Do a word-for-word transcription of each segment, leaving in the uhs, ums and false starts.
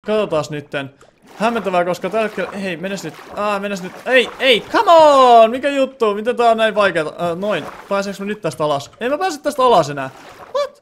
Katsotaas nytten. Hämmentävää, koska tällä hetkellä... Hei, menes nyt. Ah, menes nyt. Ei, ei, come on! Mikä juttu? Miten tää on näin vaikeeta? Äh, noin. Pääseekö mä nyt tästä alas? Ei mä pääse tästä alas enää. What?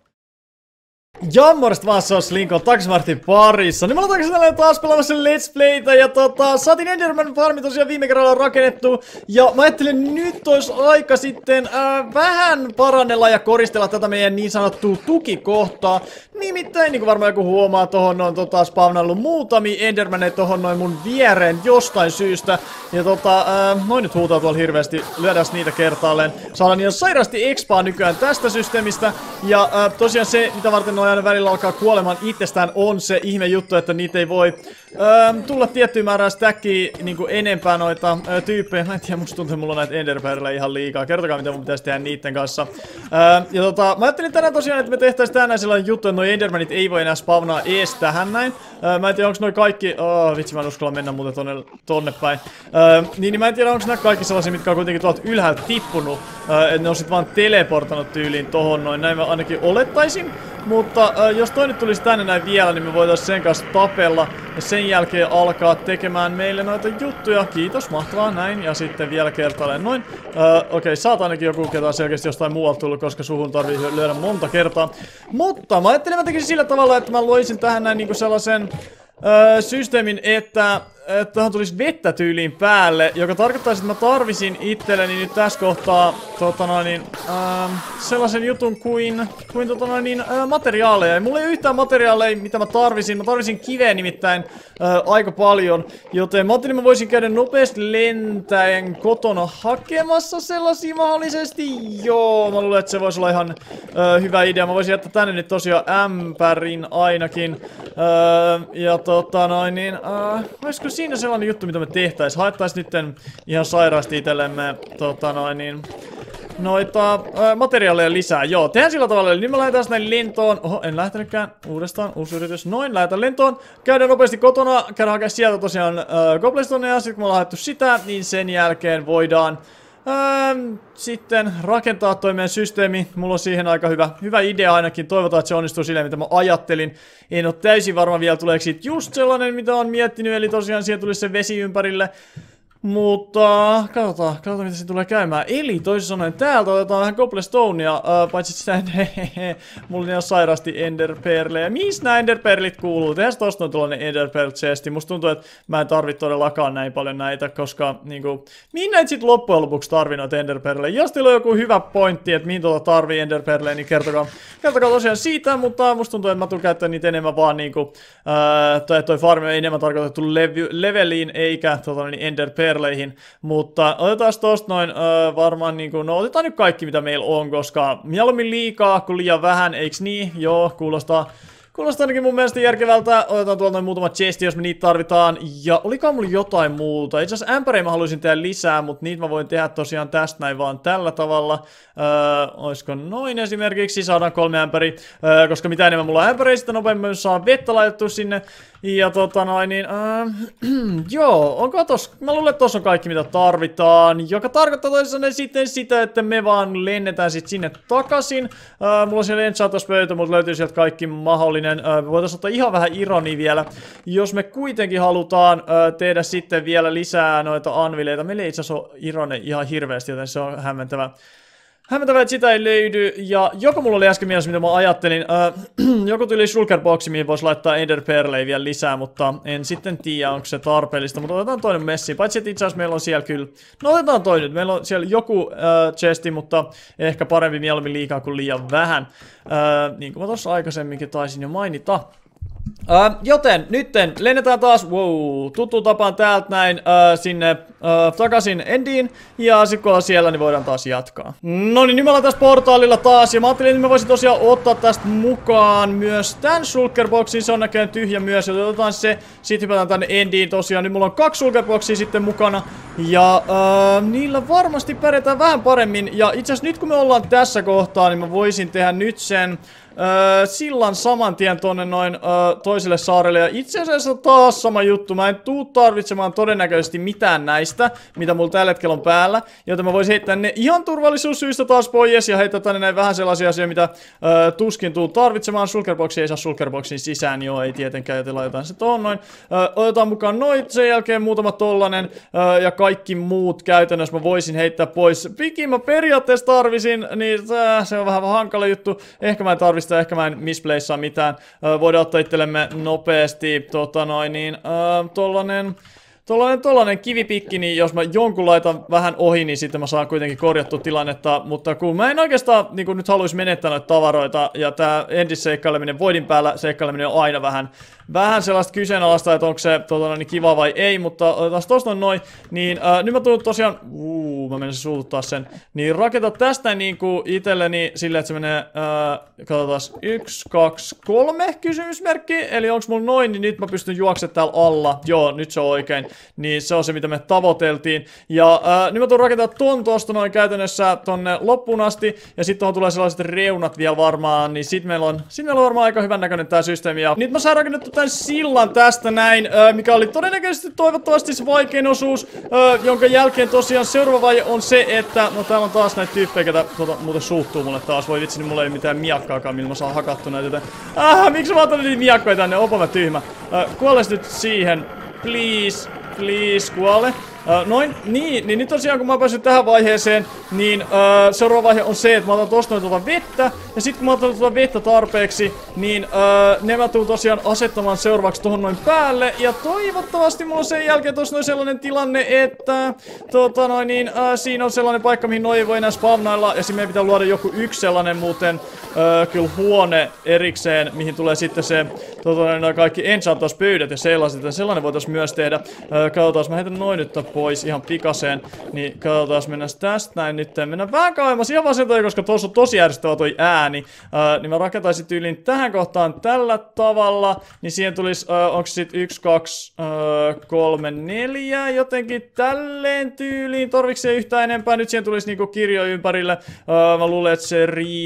Jammorista vaan se on Slinkon Taksmartin parissa. Niin mä olen takaisin tälleen taas pelaamassa Let's Playtä. Ja tota, saatiin Enderman farmi tosiaan viime kerralla rakennettu. Ja mä ajattelin nyt olisi aika sitten äh, vähän parannella ja koristella tätä meidän niin sanottua tukikohtaa. Nimittäin, niin kuin varmaan joku huomaa, tohon on tota, spawnaillut muutamia Endermaneja tohon noin mun viereen jostain syystä. Ja tota, äh, noin nyt huutaa tuolla hirveästi. Lyödään niitä kertaalleen. Saadaan ihan sairaasti expaa nykyään tästä systeemistä. Ja äh, tosiaan se, mitä varten noin aina välillä alkaa kuolemaan itsestään, on se ihme juttu, että niitä ei voi öö, tulla tiettyä määrää stackia niinku enempää noita öö, tyyppejä. Mä en tiedä, musta tuntuu, että mulla on näitä enderpearleja ihan liikaa. Kertokaa, mitä mun pitäisi tehdä niitten kanssa. Öö, ja tota, mä ajattelin tänään tosiaan, että me tehtäis tänään sellainen juttu, että noi endermanit ei voi enää spawnaa ees tähän näin. Öö, mä en tiedä, onko noi kaikki... Oh, vitsi, mä en uskalla mennä muuten tonne, tonne päin. Öö, niin, niin mä en tiedä, onko nämä kaikki sellaisia, mitkä on kuitenkin tuolta ylhäältä tippunut. Öö, että ne on sit vaan teleportanut tyyliin tohon noin. Näin mä ainakin olettaisin. Mutta äh, jos toi nyt tulisi tänne näin vielä, niin me voitais sen kanssa tapella ja sen jälkeen alkaa tekemään meille noita juttuja. Kiitos, mahtavaa, näin. Ja sitten vielä kertaalleen noin. Äh, Okei, okay, sä oot ainakin joku, ketä on selkeästi jostain muualta tullut, koska suhun tarvii lyödä monta kertaa. Mutta mä ajattelin, mä tekisin sillä tavalla, että mä loisin tähän näin niinku sellaisen Öö, systeemin, että, että tähän tulisi vettä tyyliin päälle, joka tarkoittaisi, että mä tarvisin itselleni nyt tässä kohtaa tota noin, öö, sellaisen jutun kuin, kuin tota noin, öö, materiaaleja. Ja mulla ei ole yhtään materiaaleja, mitä mä tarvisin. Mä tarvisin kiveä nimittäin öö, aika paljon, joten mä ajattelin, mä voisin käydä nopeasti lentäen kotona hakemassa sellaisia mahdollisesti. Joo, mä luulen, että se voisi olla ihan öö, hyvä idea. Mä voisin jättää tänne nyt tosiaan ämpärin ainakin. Öö, ja tota noin niin, uh, olisiko siinä sellainen juttu, mitä me tehtäis? Haettais nytten ihan sairaasti itsellemme, tota noin niin, noita uh, materiaaleja lisää. Joo, tehdään sillä tavalla, eli nyt me lähdetään näin lentoon. Oho, en lähtenytkään. Uudestaan, uusi yritys. Noin, lähdetään lentoon. Käydään nopeasti kotona, käydään hakea sieltä tosiaan uh, Goblstoneja. Sitten kun me ollaan haettu sitä, niin sen jälkeen voidaan Ähm, sitten rakentaa toi meidän systeemi. Mulla on siihen aika hyvä, hyvä idea ainakin. Toivotaan, että se onnistuu silleen, mitä mä ajattelin. En ole täysin varma vielä, tuleeko siitä just sellainen, mitä on miettinyt. Eli tosiaan siihen tulisi se vesi ympärille. Mutta katsotaan, katsotaan mitä se tulee käymään. Eli toisin sanoen täältä otetaan vähän Cobblestonea, uh, paitsi sitä, hehehe, mulla on ihan sairaasti enderpearleja. Mihin nämä enderpearlit kuuluu? Tehdään tosta on tuollainen enderpearl chesti. Musta tuntuu, että mä en tarvitse todellakaan näin paljon näitä, koska niinku, mihin näitä sit loppujen lopuksi tarvii noita enderpearleja? Jos teillä on joku hyvä pointti, että mihin tuota tarvii enderpearleja, niin kertokaa, kertokaa tosiaan siitä, mutta musta tuntuu, että mä tuun käyttämään niitä enemmän vaan niinku, uh, toi, toi farmi on enemmän tarkoitettu lev leveliin, eikä tota niin enderpearl mutta otetaan tosta noin öö, varmaan niinku, no otetaan nyt kaikki mitä meillä on, koska mieluummin liikaa kuin liian vähän, eiks niin? Joo, kuulostaa, kuulostaa ainakin mun mielestä järkevältä. Otetaan tuolta noin muutama chesti, jos me niitä tarvitaan. Ja olikaan mulla jotain muuta? Itse asiassa ämpäreitä mä haluaisin tehdä lisää, mutta niitä mä voin tehdä tosiaan tästä näin vaan tällä tavalla. Öö, olisiko noin esimerkiksi, saadaan kolme ämpäriä, öö, kosta mitä enemmän mulla on ämpäreitä, sitä nopeammin saa vettä laitettua sinne. Ja tota noin niin, äh, joo, onko tos, mä luulen, että tossa on kaikki mitä tarvitaan, joka tarkoittaa toisaalta sitten sitä, että me vaan lennetään sit sinne takaisin. Äh, mulla on siellä enchantauspöytä, mutta löytyy sieltä kaikki mahdollinen, äh, me voitais ottaa ihan vähän ironia vielä, jos me kuitenkin halutaan äh, tehdä sitten vielä lisää noita anvileita. Meillä ei itse asiassa ole irone ihan hirveästi, joten se on hämmentävä. Hämmentävää, että sitä ei löydy, ja joku mulla oli äsken mielessä, mitä mä ajattelin, äh, joku tuli shulkerboxi, mihin voisi laittaa enderpearleja vielä lisää, mutta en sitten tiedä, onko se tarpeellista, mutta otetaan toinen messi, paitsi että itse asiassa meillä on siellä kyllä, no otetaan toi nyt, meillä on siellä joku äh, chesti, mutta ehkä parempi mieluummin liikaa kuin liian vähän, äh, niin kuin mä tuossa aikaisemminkin taisin jo mainita. Uh, joten nytten lennetään taas, wow, tuttu tapaan täältä näin uh, sinne uh, takaisin endiin. Ja sit kun ollaan siellä, niin voidaan taas jatkaa. No niin, nyt me ollaan tässä portaalilla taas. Ja mä ajattelin, että mä voisin tosiaan ottaa tästä mukaan myös tän shulkerboxin. Se on näköjään tyhjä myös, joten otetaan se. Sitten hypätään tänne endiin tosiaan. Nyt mulla on kaksi shulkerboxia sitten mukana. Ja uh, niillä varmasti pärjätään vähän paremmin. Ja itse asiassa nyt kun me ollaan tässä kohtaa, niin mä voisin tehdä nyt sen Öö, sillan saman tien tonne noin öö, toiselle saarelle. Ja itse asiassa taas sama juttu. Mä en tuu tarvitsemaan todennäköisesti mitään näistä, mitä mulla tällä hetkellä on päällä. Joten mä voisin heittää ne ihan turvallisuussyistä taas pois ja heittää tänne näin vähän sellaisia asioita, mitä ö, tuskin tuu tarvitsemaan. Shulkerboxia ei saa shulkerboxin sisään, joo, ei tietenkään, joten laitetaan se tohon noin. Ö, otetaan mukaan noit, sen jälkeen muutama tollanen ö, ja kaikki muut käytännössä mä voisin heittää pois. Pikin mä periaatteessa tarvisin, niin äh, se on vähän hankala juttu. Ehkä mä en tarvista, ehkä mä en misplaceaa mitään. Ö, voidaan ottaa itsellemme nopeasti, tota noin, niin ö, tollanen... Tollainen, tollainen kivipikki, niin jos mä jonkun laitan vähän ohi, niin sitten mä saan kuitenkin korjattua tilannetta, mutta kun mä en oikeastaan niin kun nyt haluaisi menettää noita tavaroita, ja tää endisseikkaileminen, voidin päällä seikkaileminen on aina vähän, vähän sellaista kyseenalaista, että onko se tota, niin kiva vai ei, mutta otetaan tosta noin noin, niin äh, nyt mä tuun tosiaan, uuu, mä menisin suututtaa sen, niin rakentaa tästä niinku itselleni silleen, että se menee, äh, katsotaan, yksi, kaksi, kolme kysymysmerkki, eli onks mulla noin, niin nyt mä pystyn juoksemaan täällä alla, joo, nyt se on oikein. Niin se on se, mitä me tavoiteltiin. Ja ää, nyt mä tuun rakentaa ton tosta noin käytännössä tonne loppuun asti. Ja sit tuohon tulee sellaiset reunat vielä varmaan. Niin sit meillä on, sit meillä on varmaan aika hyvän näköinen tää systeemi. Ja nyt mä saan rakennettu tän sillan tästä näin. Ää, mikä oli todennäköisesti toivottavasti se vaikein osuus. Ää, jonka jälkeen tosiaan seuraava vaihe on se, että... No täällä on taas näitä tyyppejä, ketä tuota, muuten suuttuu mulle taas. Voi vitsi, niin mulla ei mitään miakkaakaan, millä mä saan hakattu näitä. Joten... Ah, miksi mä otan niitä miakkoja tänne? Opa mä tyhmä. Ää, kuoles nyt siihen. Please. Please, kuole. Uh, noin, niin, niin nyt tosiaan kun mä pääsin tähän vaiheeseen, niin uh, seuraava vaihe on se, että mä otan tosta noin tuota vettä, ja sit kun mä otan tuota vettä tarpeeksi, niin uh, ne mä tuun tosiaan asettamaan seuraavaksi tohon noin päälle, ja toivottavasti mulla on sen jälkeen tossa noin sellainen tilanne, että tota noin niin, uh, siinä on sellainen paikka, mihin noin ei voi enää spawnailla, ja siinä meidän pitää luoda joku yksi sellainen muuten uh, kyllä huone erikseen, mihin tulee sitten se tota noin kaikki enchantuspöydät ja sellaiset, ja sellainen voitais myös tehdä. Uh, katsotaan, mä heitän noin nyt pois ihan pikaseen, niin katsotaan, mennään tästä näin nyt, mennään vähän kauemmas ihan vasentoja, koska tuossa on tosi järjestävä toi ääni, uh, niin mä rakentaisin tyyliin tähän kohtaan tällä tavalla, niin siihen tulisi, uh, onko sit yksi, kaksi, kolme, neljä, jotenkin tälleen tyyliin, tarvikseen yhtään enempää, nyt siihen tulisi niinku kirjo ympärille, uh, mä luulen, että se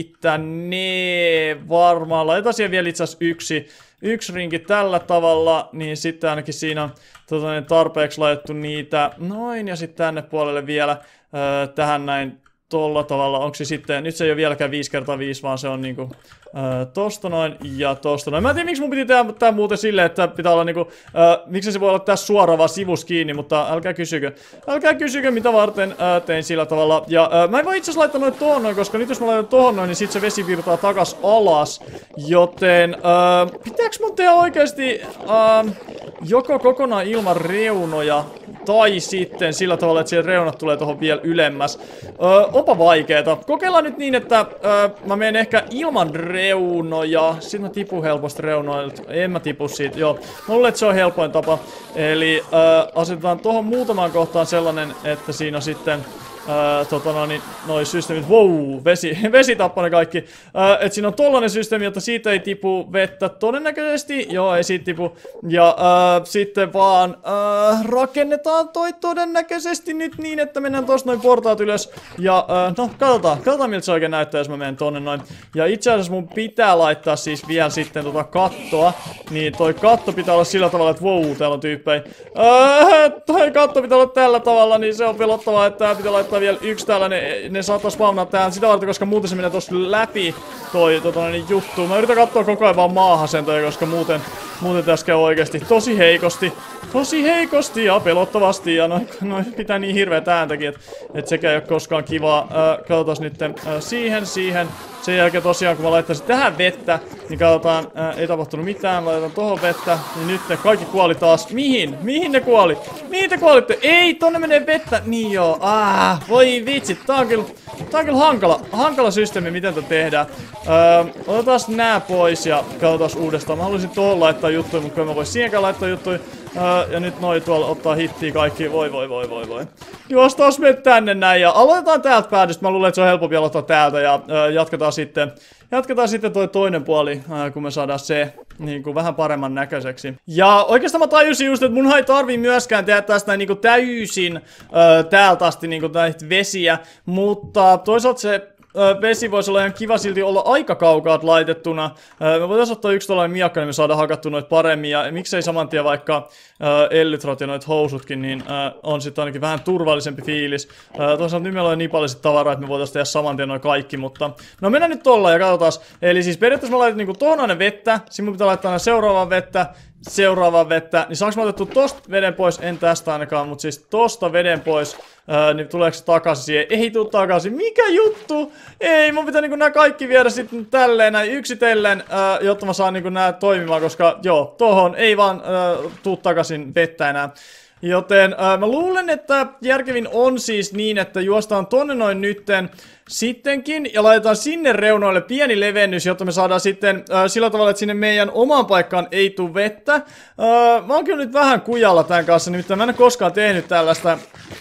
riittänee varmaan, laitetaan siihen vielä itse asiassa yksi, yksi rinki tällä tavalla, niin sitten ainakin siinä on tota, tarpeeksi laitettu niitä noin, ja sitten tänne puolelle vielä öö, tähän näin tolla tavalla. Onko se sitten, nyt se ei ole vieläkään viisi kertaa viisi, vaan se on niinku öö, tosta noin ja tosta noin. Mä en tiedä, miksi mun piti tehdä tää muuten silleen, että pitää olla niinku, öö, miksi se voi olla tässä suoraan vaan sivus kiinni, mutta älkää kysykö. Älkää kysykö, mitä varten öö, tein sillä tavalla. Ja öö, mä en voi itse asiassa laittaa noin tohon noin, koska nyt jos mä laitan tohon noin, niin sit se vesi virtaa takas alas. Joten, öö, pitääks mun tehdä oikeesti öö, joko kokonaan ilman reunoja, tai sitten sillä tavalla, että siellä reunat tulee tohon vielä ylemmäs. Öö, onpa vaikeeta. Kokeillaan nyt niin, että öö, mä menen ehkä ilman reunoja. Sitten mä tipun helposti reunoilta. En mä tipu siitä, joo. Mä luulen, että se on helpoin tapa. Eli öö, asetetaan tohon muutamaan kohtaan sellainen, että siinä on sitten... Öö, tota no, niin, noi systeemit, wow, vesi, vesi tappaa ne kaikki. Öö, et siinä on tollanen systeemi, jotta siitä ei tipu vettä todennäköisesti, joo, ei siitä tipu. Ja öö, sitten vaan öö, rakennetaan toi todennäköisesti nyt niin, että mennään tosta noin portaat ylös. Ja öö, no, katsotaan, katsotaan miltä se oikein näyttää, jos mä menen tonne noin. Ja itse asiassa mun pitää laittaa siis vielä sitten tota kattoa. Niin toi katto pitää olla sillä tavalla, että wow, täällä on tyyppejä. Öö, toi katto pitää olla tällä tavalla, niin se on pelottavaa, että tää pitää laittaa vielä yksi tällainen, ne saattaa spawnaa tähän sitä varten, koska muuten se menee tossa läpi toi tota, niin juttu. Mä yritän katsoa koko ajan vaan maahasentoja, koska muuten, muuten tässä käy oikeesti tosi heikosti. Tosi heikosti ja pelottavasti ja noin noi pitää niin hirveet ääntäkin, että et sekään ei ole koskaan kivaa. Äh, katsotaan nyt äh, siihen, siihen. Sen jälkeen tosiaan, kun mä laittaisin tähän vettä, niin katsotaan, ää, ei tapahtunut mitään, laitetaan tohon vettä, niin nyt ne kaikki kuoli taas. Mihin? Mihin ne kuoli? Mihin te kuolitte? Ei, tonne menee vettä. Niin joo, ah, voi vitsi, tää on kyllä, tää on kyllä hankala, hankala systeemi, miten tätä tehdään. Öö, otetaan nää pois ja katsotaan uudestaan. Mä haluaisin tuohon laittaa juttuja, mutta mä vois siihenkään laittaa juttuja. Öö, ja nyt noi tuolla ottaa hittiä kaikki. Voi voi voi voi voi. Juostaan me tänne näin ja aloitetaan täältä päädystä. Mä luulen, että se on helpompi aloittaa täältä ja öö, jatketaan sitten. Jatketaan sitten toi toinen puoli, öö, kun me saadaan se niin kuin vähän paremman näköiseksi. Ja oikeastaan mä tajusin just, että mun ei tarvii myöskään tehdä tästä niin kuin täysin öö, täältä asti niin kuin näitä vesiä. Mutta toisaalta se ö, vesi voisi olla ihan kiva silti olla aika kaukaa laitettuna. Ö, me voitaisiin ottaa yksi tollainen miakka, niin me saadaan hakattu noit paremmin. Ja miksei saman tien vaikka ö, elytrot ja noit housutkin, niin ö, on sitten ainakin vähän turvallisempi fiilis. Ö, toisaalta nyt meillä on niin paljon sit tavaraa, että me voitaisiin tehdä saman tien noin kaikki, mutta no mennään nyt tolla ja katsotaan. Eli siis periaatteessa mä laitan niinku tohon aina vettä, sitten mun pitää laittaa aina seuraavaan vettä, seuraavaan vettä, niin saanko mä otettu tosta veden pois? En tästä ainakaan, mutta siis tosta veden pois, öö, niin tuleeko se takaisin siihen? Ei tuu takaisin. Mikä juttu? Ei, mun pitää niinku nää kaikki viedä sitten tälleen näin yksitellen, öö, jotta mä saan niinku nää toimimaan, koska joo, tohon ei vaan öö, tuu takaisin vettä enää. Joten äh, mä luulen, että järkevin on siis niin, että juostaan tonne noin nytten sittenkin ja laitetaan sinne reunoille pieni levennys, jotta me saadaan sitten äh, sillä tavalla, että sinne meidän omaan paikkaan ei tule vettä. Äh, mä oon kyllä nyt vähän kujalla tämän kanssa, nimittäin mä en ole koskaan tehnyt tällaista.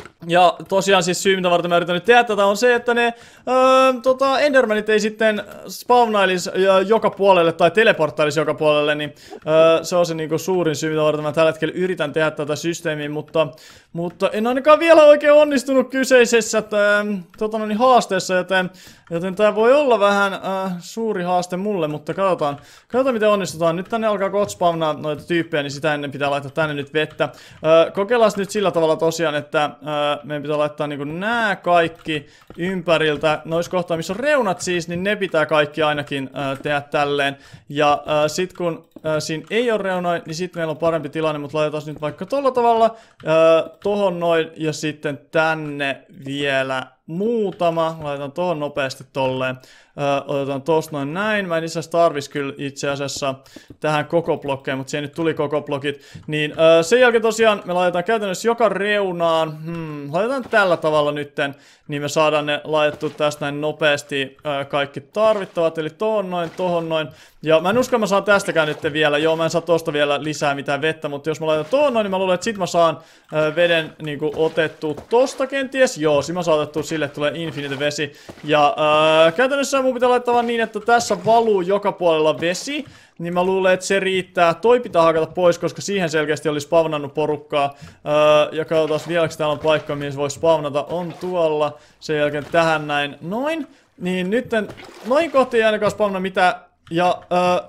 Ja tosiaan siis syy, mitä varten mä yritän nyt tehdä tätä, on se, että ne öö, tota, Endermanit ei sitten spawnailisi joka puolelle tai teleporttailisi joka puolelle, niin öö, se on se niinku suurin syy, mitä varten mä tällä hetkellä yritän tehdä tätä systeemiä, mutta, mutta en ainakaan vielä oikein onnistunut kyseisessä tää, tota, no niin, haasteessa, joten, joten tää voi olla vähän äh, suuri haaste mulle, mutta katsotaan, katsotaan miten onnistutaan. Nyt tänne alkaa kohta spawnaa noita tyyppejä, niin sitä ennen pitää laittaa tänne nyt vettä. Öö, kokeillaan nyt sillä tavalla tosiaan, että öö, meidän pitää laittaa niinku nää kaikki ympäriltä. Nois kohtaa, missä on reunat siis, niin ne pitää kaikki ainakin äh, tehdä tälleen. Ja äh, sit kun äh, siinä ei ole reunoja, niin sit meillä on parempi tilanne, mutta laitetaan nyt vaikka tolla tavalla äh, tohon noin ja sitten tänne vielä muutama. Laitetaan tohon nopeasti tolleen. Öö, otetaan tosta noin näin. Mä en itse asiassa tarvis kyllä itse asiassa tähän koko blokkeen, mutta siihen nyt tuli koko blokit. Niin öö, sen jälkeen tosiaan me laitetaan käytännössä joka reunaan. Hmm, laitetaan tällä tavalla nytten, niin me saadaan ne laitettu tästä näin nopeasti öö, kaikki tarvittavat. Eli tohon noin, tohon noin. Ja mä en usko, mä saan tästäkään nyt vielä. Joo, mä en saa tosta vielä lisää mitään vettä, mutta jos mä laitan tohon noin, niin mä luulen, että sit mä saan öö, veden niinku otettu tosta kenties. Joo, sit mä saan otettu sille, että tulee infinite vesi. Ja öö, käytännössä mun pitää laittaa vaan niin, että tässä valuu joka puolella vesi, niin mä luulen, että se riittää. Toi pitää hakata pois, koska siihen selkeästi oli spawnannut porukkaa. Öö, ja katsotaan vieläkö täällä on paikka, mihin se voi spawnata. On tuolla. Sen jälkeen tähän näin. Noin. Niin nytten noin kohti ei ainakaan spawna mitään. Ja öö,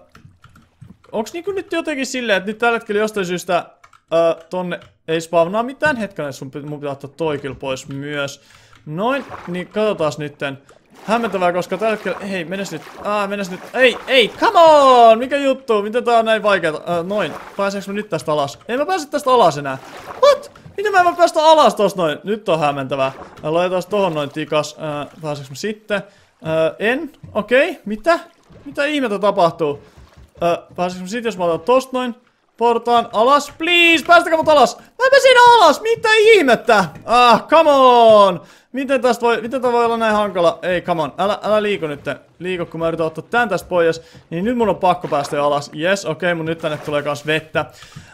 onks niinku nyt jotenkin silleen, että nyt tällä hetkellä jostain syystä öö, tonne ei spawnaa mitään. Hetken, sun mun pitää ottaa toi kyllä pois myös. Noin. Niin katsotaan nytten. Hämmentävää, koska tällä hetkellä... Hei, menes nyt. Ah, menes nyt. Ei, ei, come on! Mikä juttu? Miten tää on näin vaikeeta? Äh, noin. Pääseekö mä nyt tästä alas? Ei mä pääse tästä alas enää. What? Miten mä en mä päästä alas tosta noin? Nyt on hämmentävää. Laitetaan tohon noin tikas. Äh, pääseekö mä sitten? Äh, en. Okei. Okay. Mitä? Mitä ihmettä tapahtuu? Äh, pääseekö mä sit, jos mä otan tosta noin? Portaan alas, please! Päästäkää mut alas! Mä en siinä alas! Mitä ihmettä? Ah, come on! Miten tästä voi, miten tää voi olla näin hankala? Ei, come on, älä, älä liiku nyt. Liiku, kun mä yritän ottaa tän tästä pois. Niin nyt mun on pakko päästä jo alas. Yes, okei, okay, mun nyt tänne tulee kans vettä.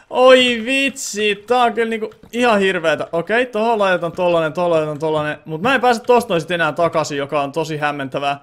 Oi vitsi, tää on kyllä niinku ihan hirveetä. Okei, okay, tohon laitetaan tollanen, tohon laitetaan tollanen. Mut mä en pääse tosta noin sit enää takaisin, joka on tosi hämmentävää.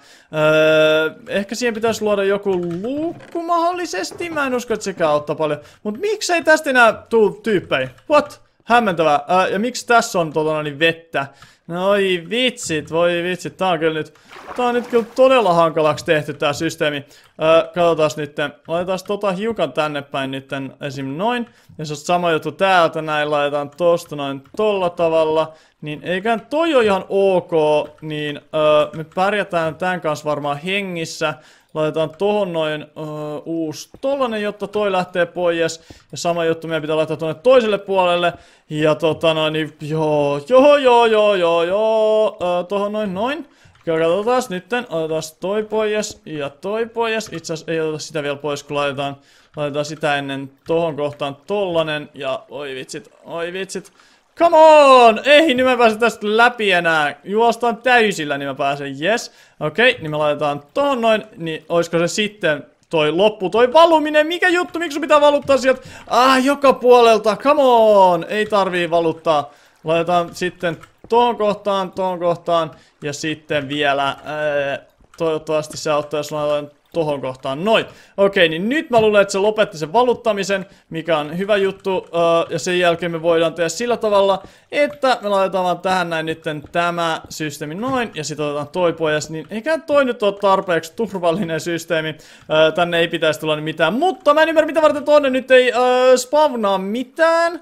Öö, ehkä siihen pitäisi luoda joku luukku mahdollisesti. Mä en usko, että sekään auttaa paljon. Mut miksei tästä enää tuu tyyppejä? What? Hämmentävää. Öö, ja miksi tässä on tota niin vettä? No oi vitsit, voi vitsit, tää on kyllä nyt, tää on nyt kyllä todella hankalaksi tehty tää systeemi. Öö, katsotaan nytten, laitetaan tota hiukan tänne päin nytten esim. Noin. Ja se on sama juttu täältä näin, laitetaan tosta noin tolla tavalla. Niin eiköhän toi ole ihan ok, niin öö, me pärjätään tän kanssa varmaan hengissä. Laitetaan tohon noin öö, uusi tollanen, jotta toi lähtee pois. Ja sama juttu meidän pitää laittaa tonne toiselle puolelle. Ja tota noin, niin joo, joo, joo, joo, joo, joo, öö, tohon noin, noin. Katsotaan nytten, otetaan toi pois ja toi pois. Itse asiassa ei oteta sitä vielä pois, kun laitetaan, laitetaan sitä ennen tohon kohtaan tollanen. Ja oi vitsit, oi vitsit. Come on! Ei, niin mä pääsen tästä läpi enää. Juostaan täysillä, niin mä pääsen. Yes. Okei, okay, niin me laitetaan tohon noin. Niin oisko se sitten toi loppu, toi valuminen? Mikä juttu? Miksi sun pitää valuttaa sieltä? Ah, joka puolelta. Come on! Ei tarvii valuttaa. Laitetaan sitten tohon kohtaan, tohon kohtaan. Ja sitten vielä... Ää, toivottavasti se auttaa, jos laitan tohon kohtaan. Noin. Okei, niin nyt mä luulen, että se lopetti sen valuttamisen, mikä on hyvä juttu. Uh, ja sen jälkeen me voidaan tehdä sillä tavalla, että me laitetaan vaan tähän näin nytten tämä systeemi noin. Ja sitten otetaan toi pois. Niin eikä toi nyt ole tarpeeksi turvallinen systeemi. Uh, tänne ei pitäisi tulla mitään. Mutta mä en ymmärrä, mitä varten tonne nyt ei uh, spawnaa mitään.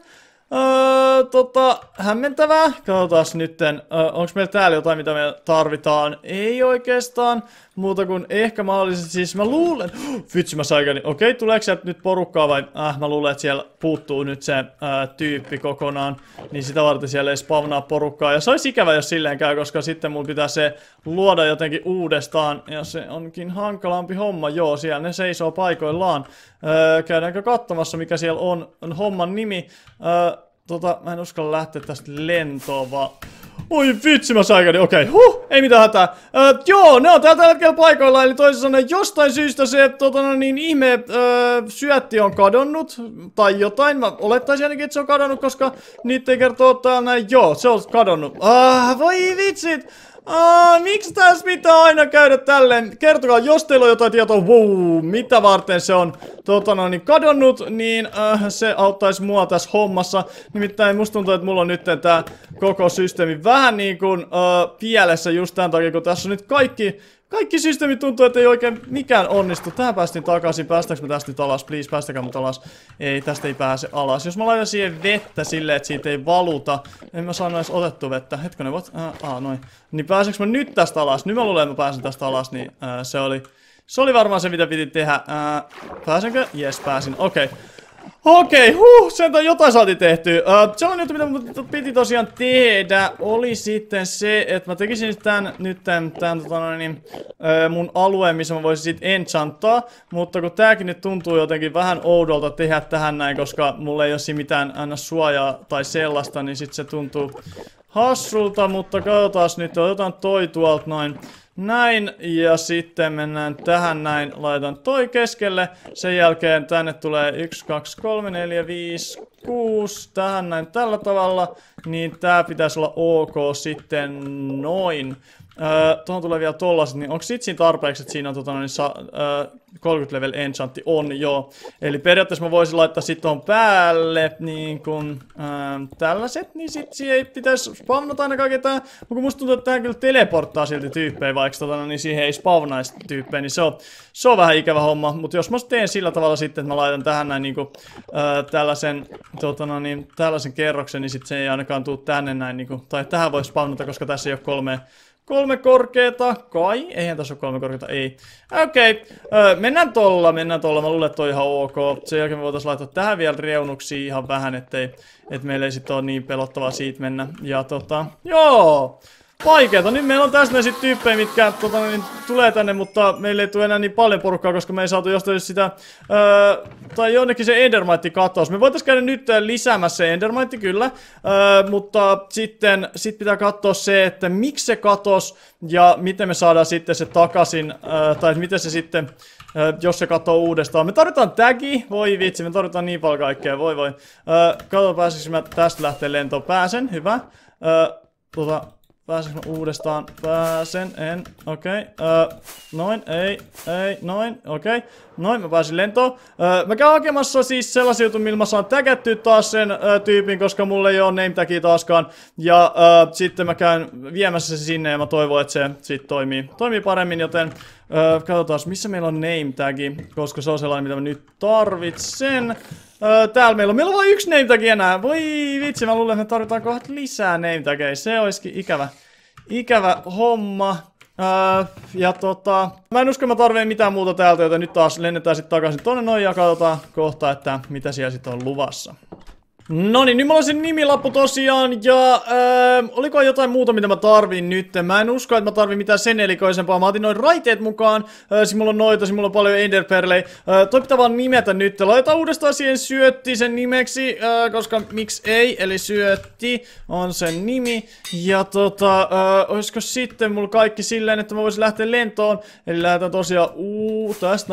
Öö, tota, hämmentävää. Katsotaan nytten, öö, onko meillä täällä jotain, mitä me tarvitaan? Ei oikeastaan. Muuta kuin ehkä mahdollisesti, siis mä luulen... Vitsi mä saikani. Okei, tuleeko sieltä nyt porukkaa vai... Äh, mä luulen, että siellä puuttuu nyt se ää, tyyppi kokonaan. Niin sitä varten siellä ei spawnaa porukkaa. Ja se olisi ikävä, jos silleen käy, koska sitten mun pitää se luoda jotenkin uudestaan. Ja se onkin hankalampi homma. Joo, siellä ne seisoo paikoillaan. Öö, käydäänkö katsomassa, mikä siellä on, on homman nimi. Öö, tota, mä en uskalla lähteä tästä lentoon, vaan... Oi vitsi mä saikani, okei, okay. huh, ei mitään hätää. Öö, joo, ne on täällä tällä hetkellä paikoilla, eli toisin sanoen jostain syystä se tota, niin, ihme öö, syötti on kadonnut, tai jotain, mä olettaisin ainakin, että se on kadonnut, koska niitä ei kertoo täällä näin, joo, se on kadonnut. Ah, voi vitsit! Ah, miksi tässä pitää aina käydä tälleen? Kertokaa, jos teillä on jotain tietoa, wow, mitä varten se on tota, no, niin kadonnut, niin äh, se auttaisi mua tässä hommassa. Nimittäin musta tuntuu, että mulla on nyt tää koko systeemi vähän niin kuin äh, pielessä just tämän takia, kun tässä on nyt kaikki... Kaikki systeemit tuntuu, että ei oikein mikään onnistu. Tähän päästiin takaisin. Päästäänkö me tästä nyt alas? Please, päästäkää mut alas. Ei, tästä ei pääse alas. Jos mä laitan siihen vettä silleen, että siitä ei valuta. En mä saa edes otettu vettä. Hetkonen, what? Ah, noin. Niin pääseekö mä nyt tästä alas? Nyt mä luulen, että mä pääsen tästä alas. Niin ää, se oli... Se oli varmaan se, mitä piti tehdä. Ää, pääsenkö? Jes, pääsin. Okei. Okay. Okei, okay, huh, sentään jotain saatiin tehtyä. Uh, sellainen juttu, mitä mun piti tosiaan tehdä, oli sitten se, että mä tekisin tän, nyt tän, tän tota, niin, uh, mun alueen, missä mä voisin sit enchanttaa. Mutta kun tääkin nyt tuntuu jotenkin vähän oudolta tehdä tähän näin, koska mulla ei ole siinä mitään aina suojaa tai sellaista, niin sit se tuntuu hassulta. Mutta katsotaan nyt, otetaan toi tuolta noin. Näin, ja sitten mennään tähän näin, laitan toi keskelle, sen jälkeen tänne tulee yksi, kaksi, kolme, neljä, viisi, kuusi, tähän näin tällä tavalla, niin tää pitäisi olla ok sitten noin. Öö, tuohon tulee vielä tollaset, niin onko sit siinä tarpeeksi, että siinä on tota, niin sa, öö, kolmekymmentä level enchantti on, joo. Eli periaatteessa mä voisin laittaa sit tuohon päälle niin kun öö, tällaiset, niin sit siihen ei pitäisi spawnata aina ketään. Mutta kun musta tuntuu, että tää kyllä teleporttaa silti tyyppejä, vaikka tota, niin siihen ei spawnaisi tyyppejä, niin se on, se on vähän ikävä homma. Mutta jos mä teen sillä tavalla sitten, että mä laitan tähän näin niin kun, öö, tällaisen, tota, no, niin, tällaisen kerroksen, niin sit se ei ainakaan tuu tänne näin, niin kun, tai tähän voi spawnata, koska tässä ei ole kolme Kolme korkeeta, kai? Eihän tässä ole kolme korkeeta, ei. Okei, okay. öö, mennään tolla, mennään tolla, mä luulen, että toi ihan ok. Sen jälkeen me voitais laittaa tähän vielä reunuksia ihan vähän, ettei, et meillä ei sit ole niin pelottavaa siitä mennä. Ja tota, joo! Vaikeeta. Nyt meillä on tässä näin sit tyyppejä, mitkä tota, niin, tulee tänne, mutta meillä ei tule enää niin paljon porukkaa, koska me ei saatu jostain sitä, öö, tai jonnekin se Endermite katos. Me voitais käydä nyt lisäämässä se Endermite, kyllä, öö, mutta sitten sit pitää katsoa se, että miksi se katos ja miten me saadaan sitten se takaisin, öö, tai miten se sitten, öö, jos se katoo uudestaan. Me tarvitaan tagi, voi vitsi, me tarvitaan niin paljon kaikkea, voi voi. Öö, katsotaan, pääsinkö mä tästä lähteä lentoon, pääsen, hyvä. Öö, tota... Pääsenkö mä uudestaan? Pääsen, en, okei, okay. uh, noin, ei, ei, noin, okei, okay. Noin, mä pääsin lentoon. Uh, mä käyn hakemassa siis sellaisia juttuja, millä mä saan tägättyä taas sen uh, tyypin, koska mulla ei oo name tagia taaskaan. Ja uh, sitten mä käyn viemässä se sinne ja mä toivon, että se sit toimii, toimii paremmin, joten uh, katsotaan, missä meillä on name tagi, koska se on sellainen, mitä mä nyt tarvitsen. Öö, täällä meillä on, meillä on vain yksi name tag enää. Voi vitsi, mä luulen, että me tarvitaan kohta lisää name tageja. Se olisikin ikävä, ikävä homma. Öö, ja tota, mä en usko, mä tarvitsen mitään muuta täältä, joten nyt taas lennetään sitten takaisin tonne noin ja katsotaan kohta, että mitä siellä sitten on luvassa. No niin, nyt mulla on se nimilappu tosiaan, ja öö, oliko jotain muuta, mitä mä tarvin nyt? Mä en usko, että mä tarvin mitään sen elikoisempaa. Mä otin noin raiteet mukaan, öö, siis mulla on noita, siis mulla on paljon enderperlejä. Öö, toi pitää vaan nimetä nyt. Laitetaan uudestaan siihen syötti sen nimeksi, öö, koska miksi ei, eli syötti on sen nimi. Ja tota, öö, olisiko sitten mulla kaikki silleen, että mä voisin lähteä lentoon. Eli lähdetään tosiaan, uu, tästä näin, huu.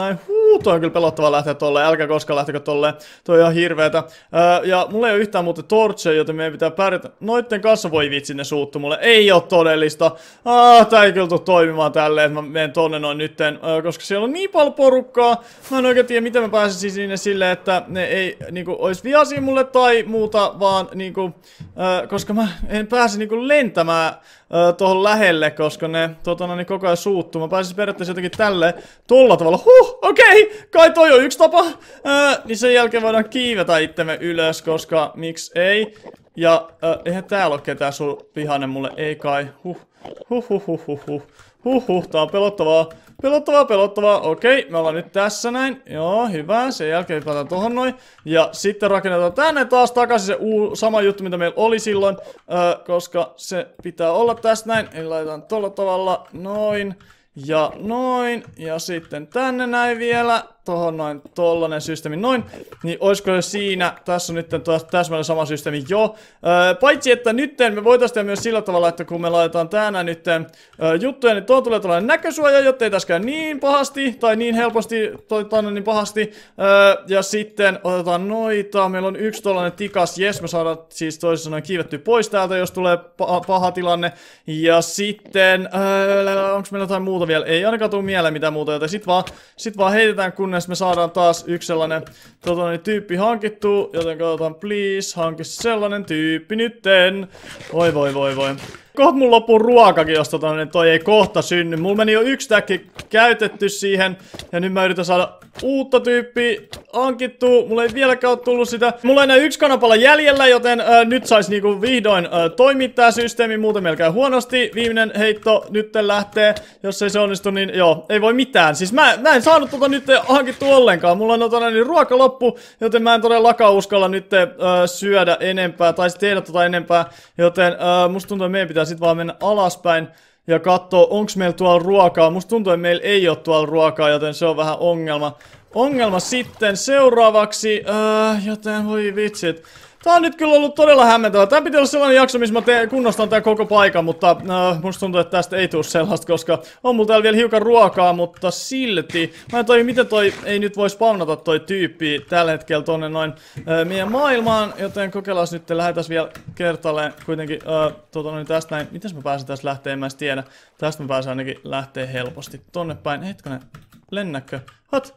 Huu, toi on kyllä pelottavaa lähteä tolleen. Älkää koskaan lähtekö tolleen. Toi on ihan hirveetä. Öö, ja mulla ei ole yhtään muuten torcheja, joten meidän pitää pärjätä. Noitten kanssa voi vitsi, ne suuttu mulle. Ei oo todellista. Ah, tää ei kyllä tuu toimimaan tälleen, että mä menen tonne noin nytten. Öö, koska siellä on niin paljon porukkaa. Mä en oikein tiedä, miten mä pääsisin sinne silleen, että ne ei niinku ois vihaisia mulle tai muuta, vaan niinku, öö, koska mä en pääse niinku lentämään öö, tohon lähelle, koska ne totana, niin koko ajan suuttuu. Mä pääsis periaatteessa jotenkin tälleen tolla tavalla. Huh, okei, okay, kai toi on yksi tapa. Öö, niin sen jälkeen voidaan kiivetä itsemme ylös, koska miksi ei. Ja öö, eihän täällä oo ketään sun vihainen mulle, ei kai. Huh, huh, huh, huh, huh, huh. Huh, huh, tää on pelottavaa. Pelottavaa, pelottavaa. Okei, me ollaan nyt tässä näin. Joo, hyvä. Sen jälkeen hypätään tohon noin. Ja sitten rakennetaan tänne taas takaisin se uu, sama juttu, mitä meillä oli silloin. Öö, koska se pitää olla tässä näin. Eli laitetaan tolla tavalla. Noin. Ja noin. Ja sitten tänne näin vielä. Tohon noin tollanen systeemi noin. Niin oisko jo siinä? Tässä on nyt taas täsmälleen sama systeemi jo. Öö, paitsi että nytten me voitaisiin tehdä myös sillä tavalla, että kun me laitetaan tänään nytten öö, juttuja, niin tuon tulee tällainen näkösuoja, jotta ei tässä käy niin pahasti. Tai niin helposti, tai niin pahasti. Öö, ja sitten otetaan noita. Meillä on yksi tollanen tikas. Jes, me saadaan siis toisin sanoen kiivettyä pois täältä, jos tulee paha, paha tilanne. Ja sitten, öö, onko meillä jotain muuta vielä? Ei ainakaan tule mieleen mitään muuta, joten sit vaan, sit vaan heitetään kunnes me saadaan taas yksi sellainen tota, niin, tyyppi hankittu, joten katsotaan please, hanki sellainen tyyppi nytten. Voi voi voi voi. Kohta mun loppuu ruokakin, jos tota, niin toi ei kohta synny. Mulla meni jo yksi täkki käytetty siihen, ja nyt mä yritän saada uutta tyyppiä hankittua. Mulla ei vieläkään ole tullut sitä. Mulla ei enää yksi kanapala jäljellä, joten ää, nyt sais niinku vihdoin ää, toimia tää systeemi. Muuten meillä käy huonosti. Viimeinen heitto nyt lähtee. Jos ei se onnistu, niin joo, ei voi mitään. Siis mä, mä en saanut tota nyt hankittua ollenkaan. Mulla on tota, niin ruoka loppu, joten mä en todellakaan uskalla nyt ää, syödä enempää, tai tehdä tota enempää. Joten ää, musta tuntuu, että meidän pitää sit vaan mennä alaspäin ja katsoa, onks meillä tuolla ruokaa. Musta tuntuu, että meillä ei ole tuolla ruokaa, joten se on vähän ongelma. Ongelma sitten seuraavaksi, äh, joten voi vitsit. Tää on nyt kyllä ollut todella hämmentävä. Tää piti olla sellainen jakso, missä mä teen, kunnostan tää koko paikan, mutta äh, musta tuntuu, että tästä ei tule sellaista, koska on mulla täällä vielä hiukan ruokaa, mutta silti. Mä en toi, miten toi ei nyt voi spawnata toi tyyppi tällä hetkellä tonne noin äh, meidän maailmaan, joten kokeillaan nyt, lähdetään vielä kertalleen kuitenkin äh, tota noin tästä näin. Mitäs mä pääsen tästä lähteä, en mä tiedä. Tästä mä pääsen ainakin lähteä helposti tonne päin. Hetkonen, lennäkö? What?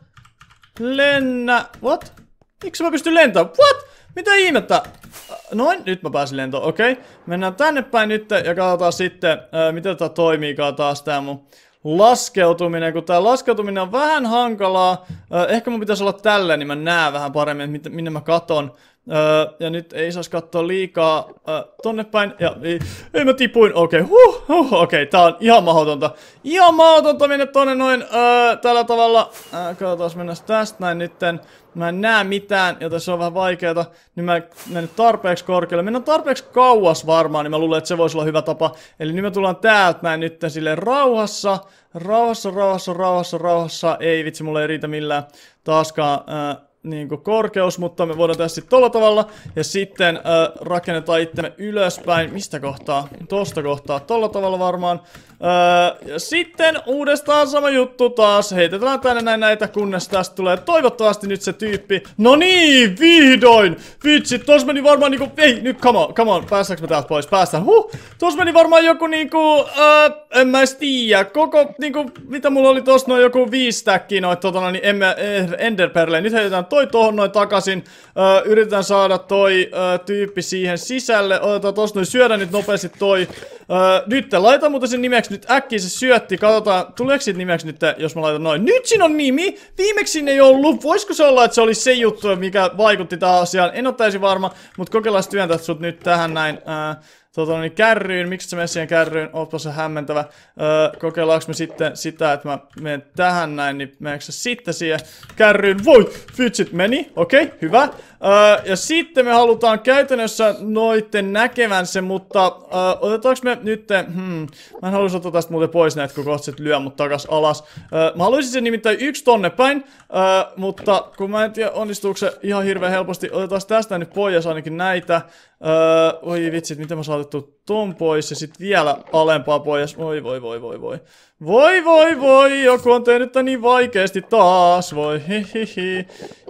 Lennä, what? Miksi mä pystyn lentämään? What? Mitä ihmettä? Noin, nyt mä pääsin lentoon, okei. Okay. Mennään tänne päin nyt ja katsotaan sitten, ää, miten tää toimiikaan taas tää mun laskeutuminen. Kun tää laskeutuminen on vähän hankalaa. Ää, ehkä mun pitäisi olla tälleen, niin mä näen vähän paremmin, että minne mä katon. Öö, ja nyt ei saisi katsoa liikaa öö, tonne päin. Ja ei, ei mä tipuin. Okei, okay. huh, huh, okei, okay. Tää on ihan mahdotonta. Ihan mahdotonta mennä tonne noin öö, tällä tavalla. Öö, katsotaan, mennään tästä näin nytten. Mä en näe mitään, joten se on vähän vaikeeta. Niin mä menen tarpeeksi korkealle. Mennään tarpeeksi kauas varmaan, niin mä luulen, että se voisi olla hyvä tapa. Eli nyt me tullaan täältä näin nytten silleen rauhassa. Rauhassa, rauhassa, rauhassa, rauhassa. Ei vitsi, mulle ei riitä millään taaskaan öö, niinku korkeus, mutta me voidaan tehdä sitten tolla tavalla. Ja sitten äh, rakennetaan itsemme ylöspäin. Mistä kohtaa? Tosta kohtaa. Tolla tavalla varmaan. Äh, ja sitten uudestaan sama juttu taas. Heitetään tänne näin näitä, kunnes tästä tulee toivottavasti nyt se tyyppi. No niin, vihdoin! Vitsi, tos meni varmaan niinku... Ei, nyt come on, come on. Päästäänkö me täältä pois? Päästään. Huh! Tos meni varmaan joku niinku... Äh, en mä edes tiiä. Koko niinku... Mitä mulla oli tossa noin joku viisi stackia noit totana, niin emme... Enderperleen. Nyt heitetään toi tohon noin takaisin. Öö, yritetään saada toi öö, tyyppi siihen sisälle. Otetaan tossa noin, syödä nyt nopeasti toi. Öö, nyt laita muuten sen nimeksi nyt äkkiä se syötti. Katsotaan, tuleeko siitä nimeksi nyt, jos mä laitan noin. Nyt siinä on nimi! Viimeksi siinä ei ollut. Voisiko se olla, että se oli se juttu, mikä vaikutti tähän asiaan? En ole täysin varma, mutta kokeillaan työntää sut nyt tähän näin. Öö, Tota niin, kärryyn, miksi se menee siihen kärryyn? Oppa se hämmentävä. Öö, kokeillaanko me sitten sitä, että mä menen tähän näin, niin meneekö se sitten siihen kärryyn? Voi! Fytsit meni, okei, okay, hyvä. Öö, ja sitten me halutaan käytännössä noitten näkevän se, mutta öö, otetaanko me nyt, hmm, mä en haluaisi ottaa tästä muuten pois näitä, kun kohta lyö mut takas alas. Öö, mä haluaisin sen nimittäin yksi tonne päin, öö, mutta kun mä en tiedä onnistuuko se ihan hirveän helposti. Otetaan tästä nyt pois ainakin näitä. Öö, oi vitsit, miten mä saatettu ton pois ja sit vielä alempaa pois. Voi voi voi voi voi. Voi voi voi, joku on tehnyt tän niin vaikeesti taas. Voi hihihi.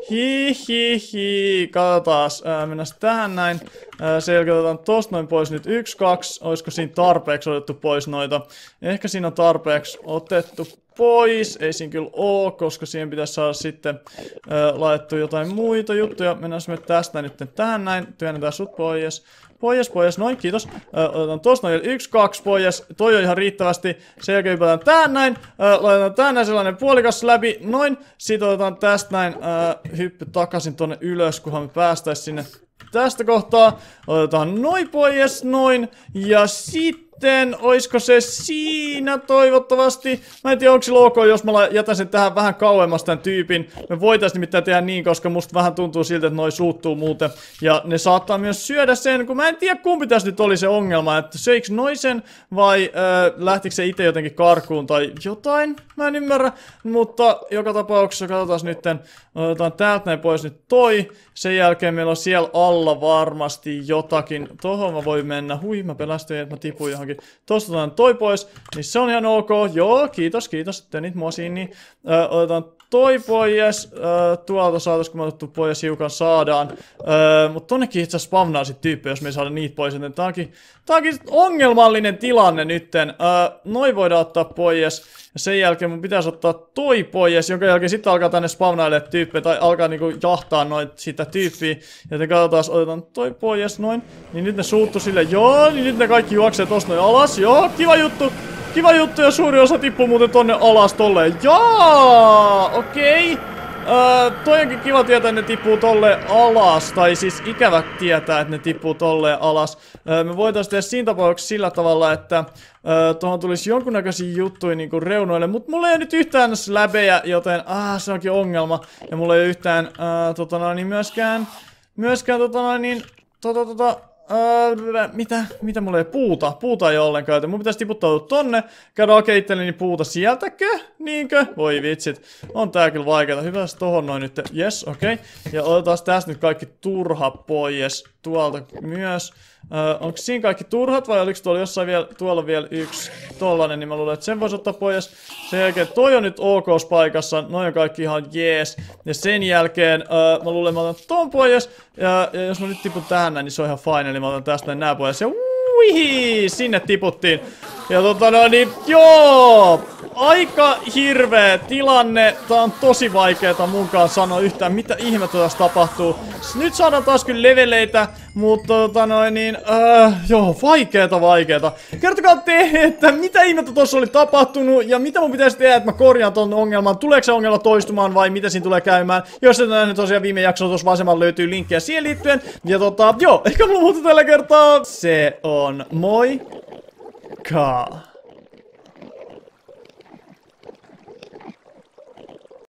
Hihihi. Katsotaas. Öö, mennään tähän näin. Öö, sen jälkeen otetaan tosta noin pois nyt yksi, kaksi. Olisiko siinä tarpeeksi otettu pois noita? Ehkä siinä on tarpeeksi otettu pois. Ei siinä kyllä oo, koska siihen pitäisi saada sitten öö, laitettu jotain muita juttuja. Mennään me tästä nyt tähän näin. Työnnetään sut pois. Pois, pois, noin, kiitos. Öö, otetaan tosta noin yksi, kaksi pois. Toi on ihan riittävästi. Sen jälkeen hypätään tähän näin. Öö, laitetaan tähän näin sellainen puolikas läpi. Noin. Sitten otetaan tästä näin öö, hyppy takaisin tonne ylös, kunhan me päästäis sinne tästä kohtaa. Otetaan noin pois, noin. Ja sitten oisko se siinä toivottavasti. Mä en tiedä onko se ok, jos mä jätän sen tähän vähän kauemmas tän tyypin. Me voitais nimittäin tehdä niin, koska musta vähän tuntuu siltä, että noi suuttuu muuten. Ja ne saattaa myös syödä sen, kun mä en tiedä kumpi tässä nyt oli se ongelma. Että söiks noisen vai äh, lähtikö se itse jotenkin karkuun tai jotain. Mä en ymmärrä. Mutta joka tapauksessa katsotaan nytten. Otetaan täältä näin pois nyt toi. Sen jälkeen meillä on siellä alla varmasti jotakin. Tohon mä voin mennä. Hui, mä pelästyin, että mä tipuin johonkin. Tosta otetaan toi pois. Niin se on ihan ok. Joo, kiitos, kiitos. Tönit mua siinä. Niin. Ö, otetaan toi pois. Ö, tuolta saatais, kun mä otettu pois hiukan saadaan. Ö, mut tonnekin itse asiassa spavnaa sit tyyppi, jos me ei saada niitä pois. Joten tää onkin, tää onkin ongelmallinen tilanne nytten. Ö, noi voidaan ottaa pois. Ja sen jälkeen mun pitäisi ottaa toi pois, jonka jälkeen sitten alkaa tänne spawnaille tyyppejä, tai alkaa niinku jahtaa noin sitä tyyppiä. Joten katsotaan, otetaan toi pois noin. Niin nyt ne suuttu sille, joo, niin nyt ne kaikki juoksee tosta noin alas, joo, kiva juttu. Kiva juttu, ja suuri osa tippuu muuten tonne alas tolleen, jaa, okei. Okay. Öö, toi onkin kiva tietää, että ne tippuu tolleen alas, tai siis ikävä tietää, että ne tippuu tolleen alas. Öö, me voitais tehdä siinä tapauksessa sillä tavalla, että öö, tuohon tulisi jonkunnäköisiä juttuja niinku reunoille, mutta mulla ei ole nyt yhtään läbejä, joten ah, se onkin ongelma. Ja mulla ei ole yhtään, öö, tota noin, niin myöskään, myöskään tota noin, niin, tota tota, Öö, mitä? Mitä mulla ei puuta? Puuta ei ole ollenkaan, joten mun pitäisi tiputtautua tonne. Käydä hakea itselleni puuta sieltäkö? Niinkö? Voi vitsit. On tää kyllä vaikeeta. Hypätäs tohon noin nyt. Yes, okei. Okay. Ja otetaan tästä nyt kaikki turha pois. Tuolta myös. Öö, onko siinä kaikki turhat vai oliko tuolla jossain vielä, tuolla on vielä yksi tollanen, niin mä luulen, että sen voisi ottaa pois. Sen jälkeen toi on nyt ok-paikassa, noin on kaikki ihan jees. Ja sen jälkeen öö, mä luulen, että mä otan ton pois. Ja, ja jos mä nyt tipun tähän näin, niin se on ihan fine, eli mä otan tästä näin nää pois. Ja uihi, sinne tiputtiin. Ja tota no niin, joo! Aika hirveä tilanne. Tää on tosi vaikeeta munkaan sanoa yhtään mitä ihmettä tässä tapahtuu. Nyt saadaan taas kyllä leveleitä, mutta tota noin niin, äh, joo, vaikeeta vaikeeta. Kertokaa te, että mitä ihmettä tossa oli tapahtunut ja mitä mun pitäisi tehdä, että mä korjaan ton ongelman. Tuleeko se ongelma toistumaan vai mitä siinä tulee käymään? Jos et nähnyt tosiaan viime jaksoa, tuossa vasemmalla löytyy linkkejä siihen liittyen. Ja tota, joo, ehkä mulla muuta tällä kertaa. Se on moi. Ka.